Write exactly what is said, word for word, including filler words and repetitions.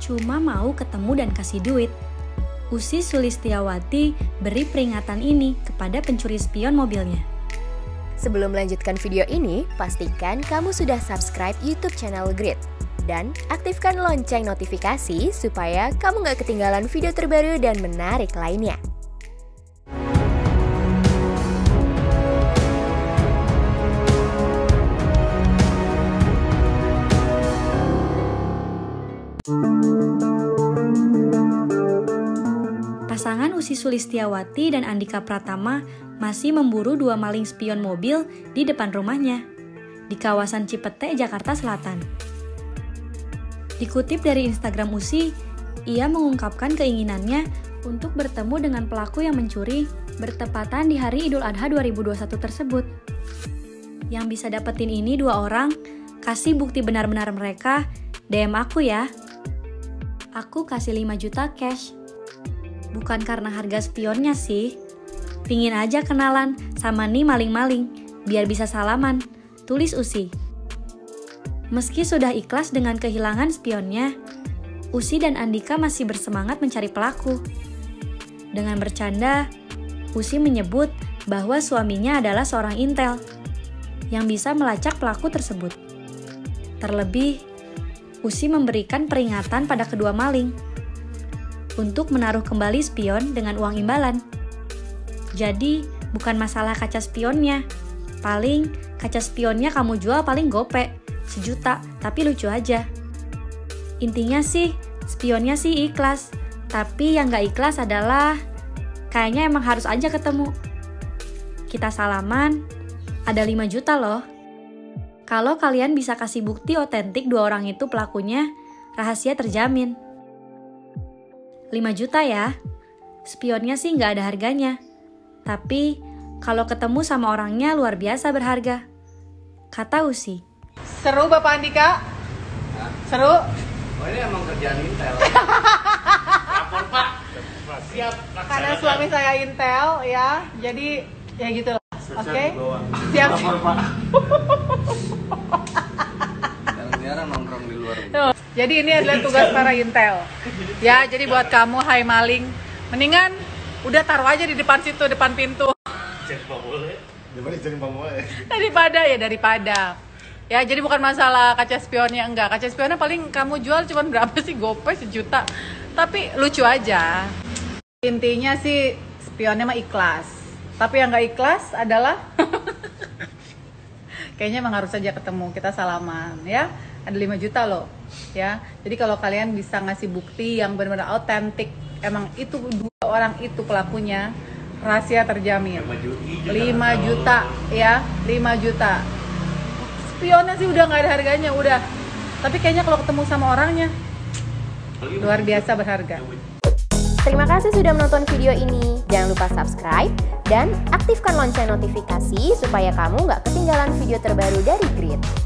cuma mau ketemu dan kasih duit. Usi Sulistiawati beri peringatan ini kepada pencuri spion mobilnya. Sebelum melanjutkan video ini, pastikan kamu sudah subscribe YouTube channel Grit. Dan aktifkan lonceng notifikasi supaya kamu nggak ketinggalan video terbaru dan menarik lainnya. Pasangan Usi Sulistiawati dan Andika Pratama masih memburu dua maling spion mobil di depan rumahnya, di kawasan Cipete, Jakarta Selatan. Dikutip dari Instagram Usi, ia mengungkapkan keinginannya untuk bertemu dengan pelaku yang mencuri bertepatan di hari Idul Adha dua ribu dua puluh satu tersebut. Yang bisa dapetin ini dua orang, kasih bukti benar-benar mereka, D M aku ya. Aku kasih lima juta cash. Bukan karena harga spionnya sih. Pingin aja kenalan sama nih maling-maling, biar bisa salaman, tulis Usi. Meski sudah ikhlas dengan kehilangan spionnya, Usi dan Andika masih bersemangat mencari pelaku. Dengan bercanda, Usi menyebut bahwa suaminya adalah seorang intel yang bisa melacak pelaku tersebut. Terlebih, Usi memberikan peringatan pada kedua maling untuk menaruh kembali spion dengan uang imbalan. Jadi, bukan masalah kaca spionnya. Paling, kaca spionnya kamu jual paling gope, sejuta, tapi lucu aja. Intinya sih, spionnya sih ikhlas. Tapi yang gak ikhlas adalah, kayaknya emang harus aja ketemu. Kita salaman, ada lima juta loh. Kalau kalian bisa kasih bukti otentik dua orang itu pelakunya, rahasia terjamin. lima juta ya. Spionnya sih nggak ada harganya. Tapi, kalau ketemu sama orangnya luar biasa berharga. Kata Usi. Seru Bapak Andika? Hah? Seru? Oh ini emang kerjaan Intel. Lapor Pak. Siap. Karena suami saya Intel ya, jadi ya gitu lah. Oke? Okay? Siap. Lapor Pak. Jarang-jarang nongkrong di luar. Jadi ini adalah tugas para Intel. Ya, jadi buat kamu hai maling, mendingan udah taruh aja di depan situ, depan pintu. Daripada ya daripada. Ya, jadi bukan masalah kaca spionnya, enggak. Kaca spionnya paling kamu jual cuma berapa sih? Gope sejuta. Tapi lucu aja. Intinya sih spionnya mah ikhlas. Tapi yang nggak ikhlas adalah kayaknya emang harus saja ketemu, kita salaman ya. Ada lima juta loh ya. Jadi kalau kalian bisa ngasih bukti yang benar-benar autentik, emang itu dua orang itu pelakunya, rahasia terjamin. lima juta ya, lima juta. Spionnya sih udah nggak ada harganya, udah. Tapi kayaknya kalau ketemu sama orangnya luar biasa berharga. Terima kasih sudah menonton video ini. Jangan lupa subscribe dan aktifkan lonceng notifikasi supaya kamu nggak ketinggalan video terbaru dari Grit.